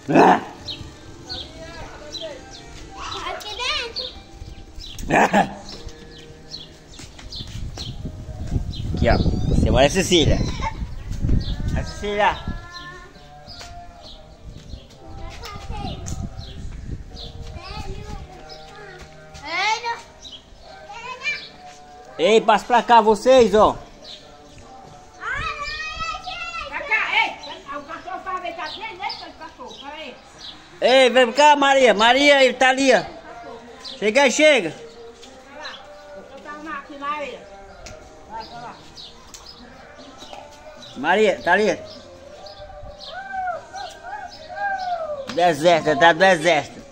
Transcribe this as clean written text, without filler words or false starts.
Aqui dentro. Aqui, ó. Você vai, Cecília. A Cecília. Ei, passa pra cá vocês, ó. Pra cá, ei! O cachorro vai ver, tá nem nesse cachorro, peraí. Ei, vem cá, Maria. Maria, ele tá ali, ó. Chega aí, chega. Vai lá. Eu tava aqui na areia. Vai pra lá. Maria, tá ali. Do exército, tá do exército.